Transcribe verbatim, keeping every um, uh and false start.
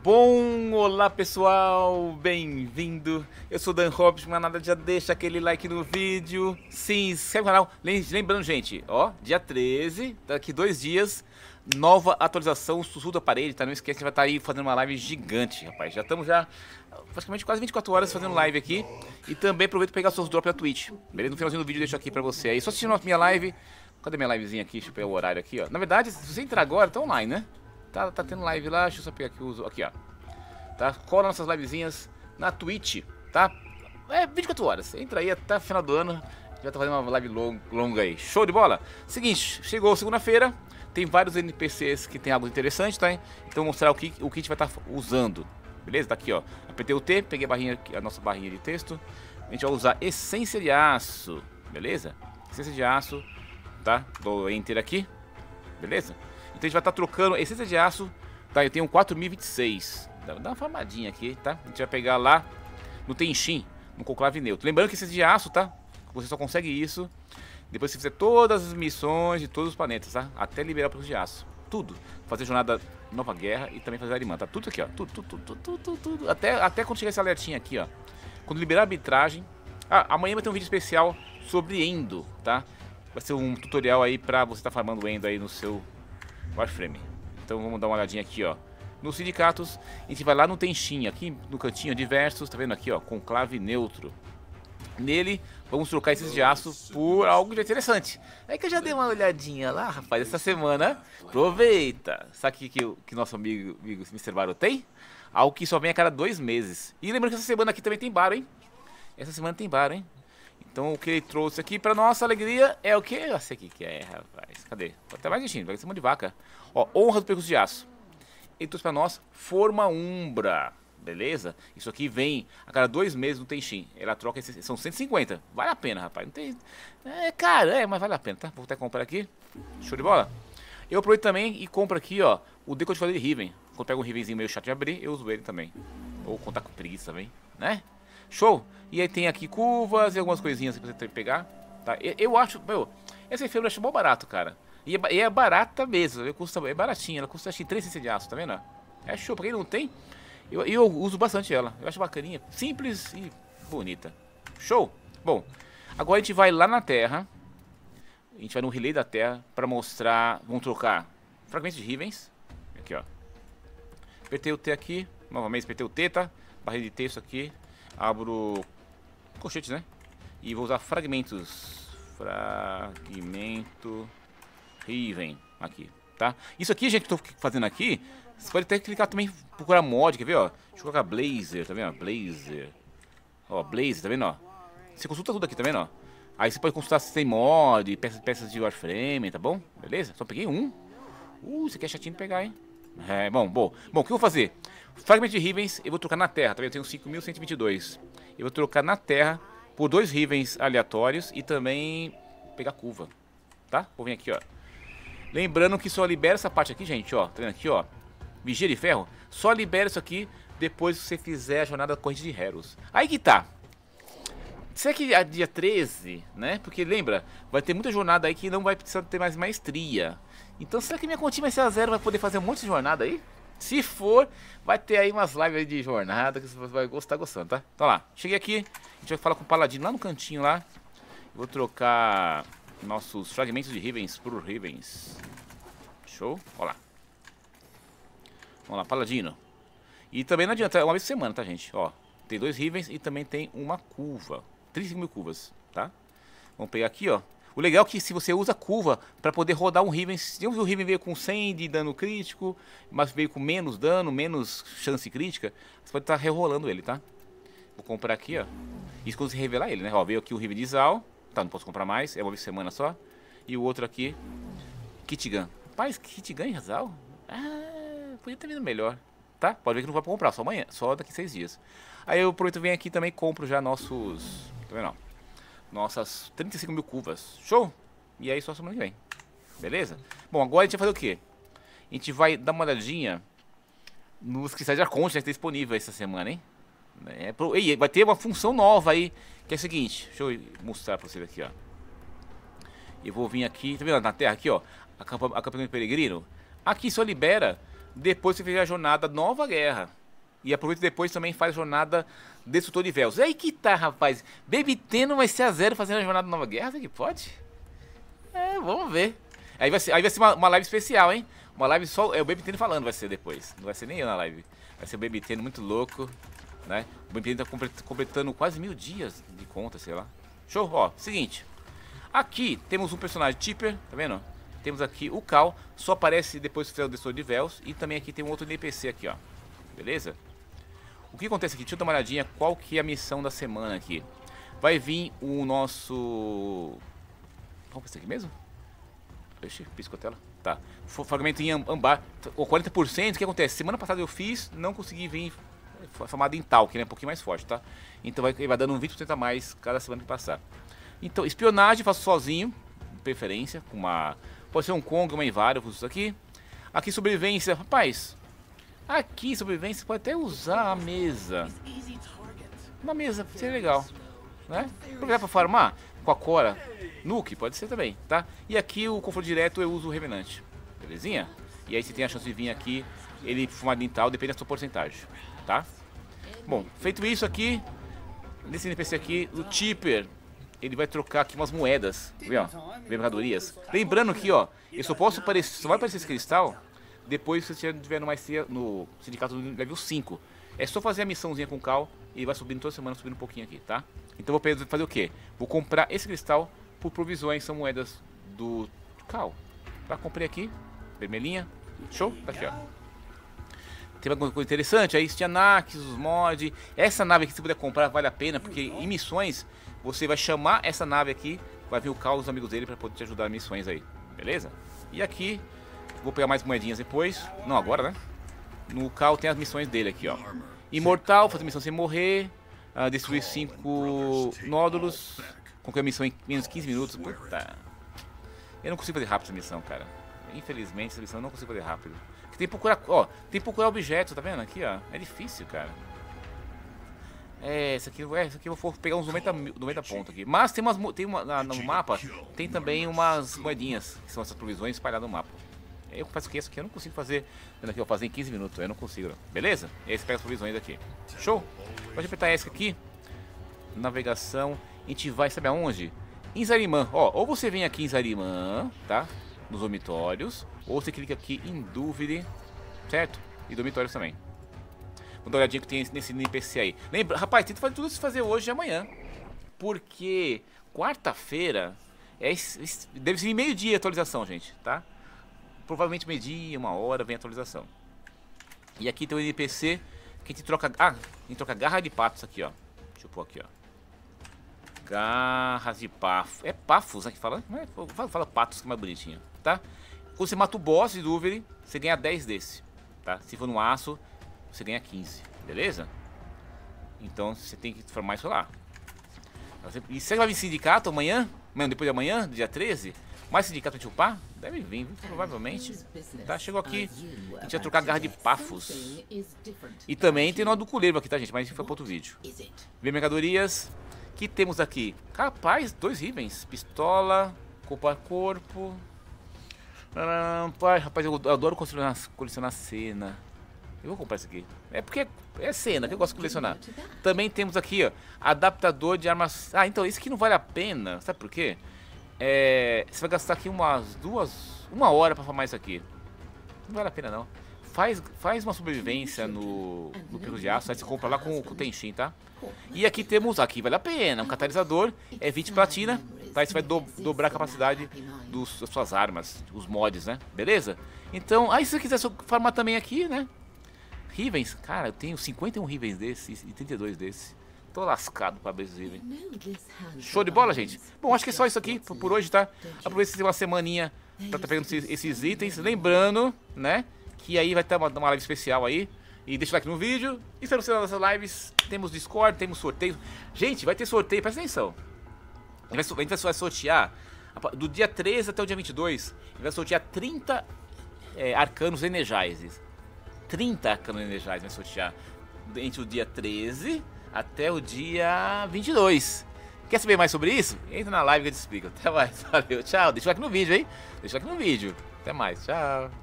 Bom, olá pessoal, bem-vindo. Eu sou Dan Hobbs, mas nada, já deixa aquele like no vídeo, se inscreve no canal. Lembrando, gente, ó, dia treze, daqui dois dias, nova atualização, Sussurro da Parede, tá? Não esquece que vai estar aí fazendo uma live gigante, rapaz. Já estamos já praticamente quase vinte e quatro horas fazendo live aqui. E também aproveito para pegar seus drops da Twitch, beleza? No finalzinho do vídeo eu deixo aqui pra você aí. Só assistindo a minha live. Cadê minha livezinha aqui? Deixa eu pegar o horário aqui, ó. Na verdade, se você entrar agora, tá online, né? Tá, tá tendo live lá, deixa eu só pegar aqui o uso. Aqui, ó. Tá? Cola nossas livezinhas na Twitch, tá? É vinte e quatro horas. Entra aí até o final do ano. Já tá fazendo uma live long, longa aí. Show de bola? Seguinte, chegou segunda-feira. Tem vários N P Cs que tem algo interessante, tá? Então vou mostrar o que, o que a gente vai estar tá usando. Beleza? Tá aqui, ó. Apertei o T, peguei a, barrinha, a nossa barrinha de texto. A gente vai usar essência de aço. Beleza? Essência de aço. Tá? Dou Enter aqui. Beleza? Então a gente vai estar tá trocando essência de aço. Tá? Eu tenho quatro mil e vinte e seis. Dá uma farmadinha aqui, tá? A gente vai pegar lá no Tenshin, no conclave neutro. Lembrando que essência de aço, tá? Você só consegue isso depois que você fizer todas as missões de todos os planetas, tá? Até liberar o preço de aço. Tudo. Fazer jornada Nova Guerra e também fazer Arimã. Tá tudo aqui, ó. Tudo, tudo, tudo, tudo, tudo, tudo. Até, até quando chegar esse alertinho aqui, ó. Quando liberar a arbitragem. Ah, amanhã vai ter um vídeo especial sobre Endo, tá? Vai ser um tutorial aí pra você estar tá farmando Endo aí no seu Warframe. Então vamos dar uma olhadinha aqui, ó. Nos sindicatos, a gente vai lá no Tenshin, aqui no cantinho diversos, tá vendo aqui, ó, conclave neutro. Nele, vamos trocar esses de aço por algo de interessante. É que eu já dei uma olhadinha lá, rapaz, essa semana. Aproveita! Sabe o que, que, que nosso amigo, amigo mister Baro tem? Algo que só vem a cada dois meses. E lembrando que essa semana aqui também tem Baro, hein? Essa semana tem Baro, hein? Então o que ele trouxe aqui pra nossa alegria é o que? Eu sei o que que é, rapaz. Cadê? Vou até mais enchendo, vai ser mão de vaca. Ó, honra do percurso de aço. Ele trouxe pra nós Forma Umbra, beleza? Isso aqui vem a cada dois meses no Tenshin. Ela troca, esses, são cento e cinquenta. Vale a pena, rapaz. Não tem... É caro, é, mas vale a pena, tá? Vou até comprar aqui. Show de bola? Eu aproveito também e compro aqui, ó, o decodificador de Riven. Quando pego um Rivenzinho meio chato de abrir, eu uso ele também. Ou contar com preguiça também, né? Show! E aí tem aqui curvas e algumas coisinhas que você tem que pegar, tá? Eu, eu acho, meu, essa efêmera eu acho bom barato, cara. E é, e é barata mesmo, custa, é baratinha, ela custa acho que três essências de aço, tá vendo? É show, pra quem não tem, eu, eu uso bastante ela, eu acho bacaninha, simples e bonita. Show? Bom, agora a gente vai lá na Terra, a gente vai no relay da Terra pra mostrar, vamos trocar fragmentos de Rivens, aqui ó. Apertei o T aqui, novamente apertei o T, tá? Barrinha de texto aqui, abro colchetes, né? E vou usar fragmentos, fragmento... Riven, aqui, tá? Isso aqui, gente, que eu tô fazendo aqui, você pode até clicar também, procurar mod, quer ver, ó? Deixa eu colocar Blazer, tá vendo? Blazer. Ó, Blazer, tá vendo, ó? Você consulta tudo aqui, tá vendo, ó? Aí você pode consultar se tem mod, peças, peças de Warframe, tá bom? Beleza? Só peguei um. Uh, isso aqui é chatinho de pegar, hein? É, bom, bom. Bom, o que eu vou fazer? Fragmento de Rivens, eu vou trocar na Terra, tá vendo? Eu tenho cinco mil cento e vinte e dois. Eu vou trocar na Terra por dois Rivens aleatórios e também pegar curva, tá? Vou vir aqui, ó. Lembrando que só libera essa parte aqui, gente, ó. Tá vendo aqui, ó? Vigia de ferro. Só libera isso aqui depois que você fizer a jornada corrente de Heros. Aí que tá. Será que é dia treze, né? Porque lembra, vai ter muita jornada aí que não vai precisar ter mais maestria. Então será que minha continha vai ser a zero? Vai poder fazer um monte de jornada aí? Se for, vai ter aí umas lives aí de jornada que você vai gostar gostando, tá? Então lá, cheguei aqui. A gente vai falar com o Paladino lá no cantinho lá. Vou trocar... nossos fragmentos de Rivens por Rivens. Show? Olha lá. Vamos lá, Paladino. E também não adianta, é uma vez por semana, tá, gente? Ó, tem dois Rivens e também tem uma curva. trinta e cinco mil curvas, tá? Vamos pegar aqui, ó. O legal é que se você usa curva para poder rodar um Riven, se o Riven veio com cem de dano crítico, mas veio com menos dano, menos chance crítica, você pode estar rerolando ele, tá? Vou comprar aqui, ó. Isso quando você revelar ele, né? Ó, veio aqui o Riven de Zal. Tá, não posso comprar mais, é uma vez por semana só. E o outro aqui, Kit Gun. Rapaz, Kit Gun em Zal? Ah, podia ter vindo melhor, tá? Pode ver que não vai comprar, só amanhã, só daqui seis dias. Aí eu aproveito e venho aqui também e compro já nossos, tá vendo, ó? Nossas trinta e cinco mil curvas, show? E aí só semana que vem, beleza? Bom, agora a gente vai fazer o quê? A gente vai dar uma olhadinha nos cristais de Arconte, né, que tá disponível essa semana, hein? É, pro... Ei, vai ter uma função nova aí, que é a seguinte, deixa eu mostrar pra vocês aqui, ó. Eu vou vir aqui, tá vendo na terra aqui, ó, acampamento peregrino. Aqui só libera depois você fez a jornada Nova Guerra. E aproveita depois também faz a jornada Destrutor de Véus. E aí que tá, rapaz. Baby T não vai ser a zero fazendo a jornada Nova Guerra? Será que pode? É, vamos ver. Aí vai ser, aí vai ser uma, uma live especial, hein? Uma live só... É o Baby T falando vai ser depois. Não vai ser nem eu na live. Vai ser o Baby T muito louco, né? O Baby T tá completando quase mil dias de conta, sei lá. Show? Ó, seguinte. Aqui temos um personagem Tipper, tá vendo? Temos aqui o Cal. Só aparece depois que fizer o Destrutor de Véus. E também aqui tem um outro N P C aqui, ó. Beleza? O que acontece aqui? Deixa eu dar uma olhadinha qual que é a missão da semana aqui. Vai vir o nosso... Vamos pra esse aqui mesmo? Ixi, piscou a tela. Tá. Fragmento em ambar. O quarenta por cento, o que acontece? Semana passada eu fiz, não consegui vir formado em tal, que é um pouquinho mais forte, tá? Então vai, vai dando um vinte por cento a mais cada semana que passar. Então, espionagem faço sozinho, de preferência, com uma... Pode ser um Kong, uma Invário, eu uso isso aqui. Aqui sobrevivência, rapaz... Aqui, sobrevivência, você pode até usar a mesa. Uma mesa, seria legal, né? Aproveitar para farmar com a Cora. Nuke, pode ser também, tá? E aqui o confronto direto eu uso o Revenante. Belezinha? E aí você tem a chance de vir aqui, ele fumado em tal, depende da sua porcentagem, tá? Bom, feito isso aqui, nesse N P C aqui, o Tipper, ele vai trocar aqui umas moedas, viu? Mercadorias. Lembrando aqui, ó, eu só posso aparecer, só vai aparecer esse cristal depois que você estiver no maestria no sindicato do level cinco. É só fazer a missãozinha com o Cal e vai subindo toda semana, subindo um pouquinho aqui, tá? Então vou fazer o quê? Vou comprar esse cristal por provisões, são moedas do Cal. Tá? Comprei aqui, vermelhinha, show? Tá aqui, ó. Tem alguma coisa interessante, aí tinha Nax, os mods. Essa nave aqui, se puder comprar, vale a pena, porque em missões você vai chamar essa nave aqui, vai vir o Cal e os amigos dele pra poder te ajudar em missões aí, beleza? E aqui... Vou pegar mais moedinhas depois. Não agora, né? No Cal tem as missões dele aqui, ó. Imortal, fazer missão sem morrer. Uh, destruir cinco nódulos. Concluir a missão em menos de quinze minutos. Puta. Eu não consigo fazer rápido essa missão, cara. Infelizmente, essa missão eu não consigo fazer rápido. Porque tem que procurar, ó. Tem que procurar objetos, tá vendo? Aqui, ó. É difícil, cara. É, esse aqui, é, esse aqui eu vou pegar uns noventa, noventa pontos aqui. Mas tem umas. Tem uma, na, no mapa, tem também umas moedinhas, que são essas provisões espalhadas no mapa. Eu faço o que? Isso aqui eu não consigo fazer. Vendo aqui, eu vou fazer em quinze minutos. Eu não consigo, não. Beleza? E aí você pega as provisões aqui. Show? Pode apertar essa aqui. Navegação. A gente vai, sabe aonde? Em Zarimã. Ó, ou você vem aqui em Zarimã, tá? Nos dormitórios. Ou você clica aqui em Dúvida. Certo? E dormitórios também. Vou dar uma olhadinha que tem nesse N P C aí. Lembra, rapaz, tenta fazer tudo isso fazer hoje e amanhã. Porque quarta-feira é, deve ser meio-dia a atualização, gente, tá? Provavelmente meio-dia, uma hora, vem a atualização. E aqui tem o N P C que a gente troca... Ah, a gente troca garra de patos aqui, ó. Deixa eu pôr aqui, ó. Garras de pafos. É pafos, né, que fala? Não é, fala, fala patos, que é mais bonitinho, tá? Quando você mata o boss de Dúvida, você ganha dez desse, tá? Se for no aço, você ganha quinze, beleza? Então você tem que formar isso lá. E você vai vir sindicato amanhã? Amanhã, depois de amanhã, dia treze? Mais sindicato de upar? Deve vir, provavelmente. Tá, chegou aqui. A gente vai trocar garra de pafos. E também tem nó do culeiro aqui, tá, gente? Mas isso foi para outro vídeo. Vem mercadorias. Que temos aqui? Rapaz, dois rivens. Pistola, corpo a corpo. Rapaz, eu adoro colecionar, colecionar cena. Eu vou comprar isso aqui. É porque é cena que eu gosto de colecionar. Também temos aqui, ó, adaptador de armas. Ah, então, isso aqui não vale a pena. Sabe por quê? É, você vai gastar aqui umas duas, uma hora pra farmar isso aqui. Não vale a pena não. Faz, faz uma sobrevivência no, no Pico de Aço. Aí você compra lá com, com o Tenshin, tá? E aqui temos, aqui vale a pena. Um catalisador, é vinte platina. Tá? Aí você vai do, dobrar a capacidade dos, das suas armas, os mods, né? Beleza? Então, aí se você quiser farmar também aqui, né? Rivens, cara, eu tenho cinquenta e um Rivens desses e trinta e dois desses. Tô lascado pra abrir esses Rivens. Show de bola, gente? Bom, acho que é só isso aqui por, por hoje, tá? Aproveita que tem uma semaninha pra estar pegando esses, esses itens. Lembrando, né? Que aí vai ter uma, uma live especial aí. E deixa o like no vídeo. E se você nossas lives, temos Discord, temos sorteio. Gente, vai ter sorteio, presta atenção. A gente vai, a gente vai sortear do dia treze até o dia vinte e dois. A gente vai sortear trinta é, arcanos Energizes. trinta arcanos Energizes vai sortear entre o dia treze até o dia vinte e dois. Quer saber mais sobre isso? Entra na live que eu te explico. Até mais, valeu, tchau. Deixa o like no vídeo, hein? Deixa o like no vídeo. Até mais, tchau.